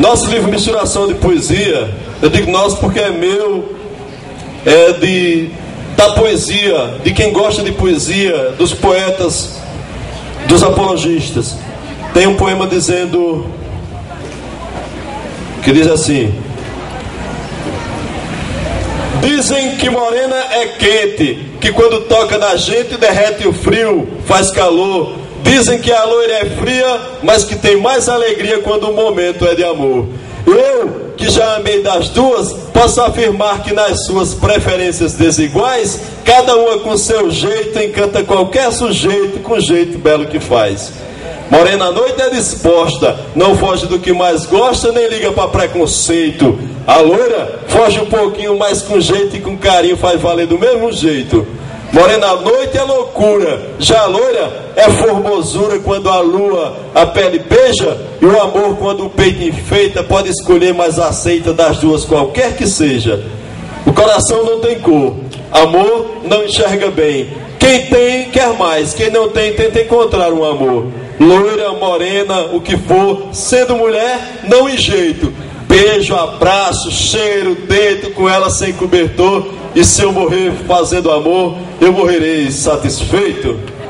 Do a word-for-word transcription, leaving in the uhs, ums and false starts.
Nosso livro Misturação de Poesia, eu digo nosso porque é meu, é de, da poesia, de quem gosta de poesia, dos poetas, dos apologistas. Tem um poema dizendo, que diz assim: dizem que morena é quente, que quando toca na gente derrete o frio, faz calor. Dizem que a loira é fria, mas que tem mais alegria quando o momento é de amor. Eu, que já amei das duas, posso afirmar que nas suas preferências desiguais, cada uma com seu jeito encanta qualquer sujeito com o jeito belo que faz. Morena à noite é disposta, não foge do que mais gosta, nem liga para preconceito. A loira foge um pouquinho, mais com jeito e com carinho faz valer do mesmo jeito. Morena à noite é loucura, já a loira é formosura. Quando a lua a pele beija e o amor quando o peito enfeita, pode escolher, mas aceita das duas qualquer que seja. O coração não tem cor, amor não enxerga bem. Quem tem quer mais, quem não tem tenta encontrar um amor. Loira, morena, o que for, sendo mulher não enjeito. Beijo, abraço, cheiro, deito com ela sem cobertor. E se eu morrer fazendo amor, eu morrerei satisfeito.